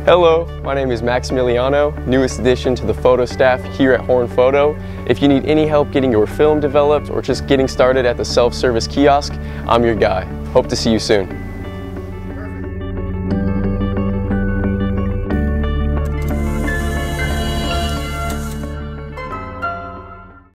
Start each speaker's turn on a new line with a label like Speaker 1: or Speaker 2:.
Speaker 1: Hello, my name is Maximiliano, newest addition to the photo staff here at Horn Photo. If you need any help getting your film developed or just getting started at the self-service kiosk, I'm your guy. Hope to see you soon.